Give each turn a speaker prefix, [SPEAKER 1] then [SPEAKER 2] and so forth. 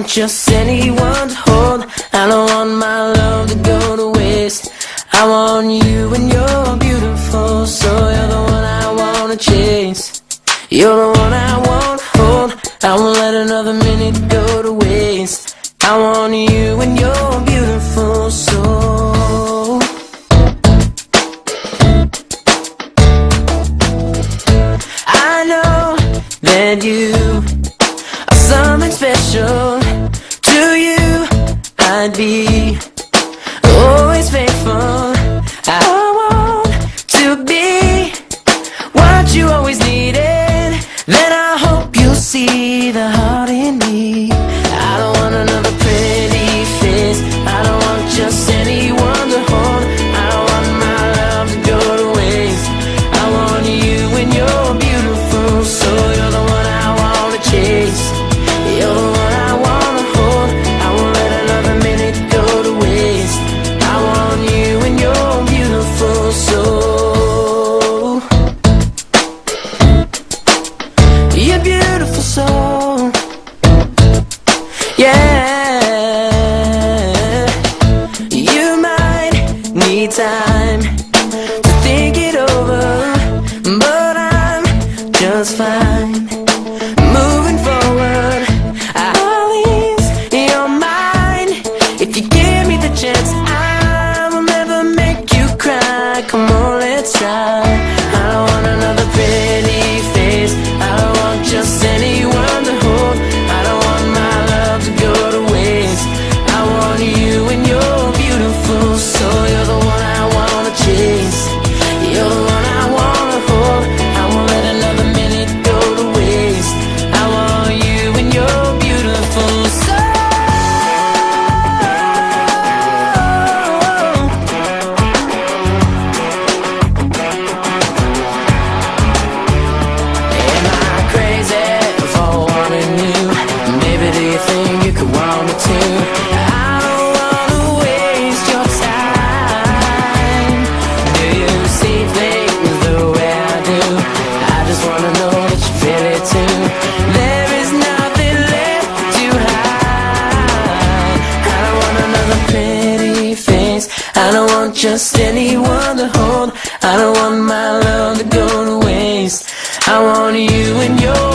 [SPEAKER 1] want just anyone to hold. I don't want my love to go to waste. I want you and you're beautiful, so you're the one I wanna chase. You're the one I wanna hold. I won't let another minute go to waste. I want you and you're beautiful, so I know that you are something special. To you I'd be always faithful. I want to be what you always needed. Then I hope you'll see the heart in me. I don't want another pretty face. I don't want just anyone to hold. I don't want my love to go to waste. I want you and you're beautiful, so you're the one I wanna chase. You're the one I wanna hold. I won't let another minute go to waste. I want you and you're beautiful, so you're beautiful, so yeah. You might need time to think it over, but I'm just fine moving forward. I'll ease your mind if you give me the chance. I will never make you cry. Come on, let's try. I don't want another pretty face. I don't want just anyone to hold. I don't want my love to go to waste. I want you and you're beautiful, so you're the one I wanna chase. You're the one I wanna hold. I won't let another minute go to waste. I want you and you're beautiful, so am I crazy for wanting you? Maybe do you think you could want me too? I don't wanna waste your time. Do you see things the way I do? I just wanna know that you feel it too. There is nothing left to hide. I don't want another pretty face. I don't want just anyone to hold. I don't want my love to go to waste. I want you and your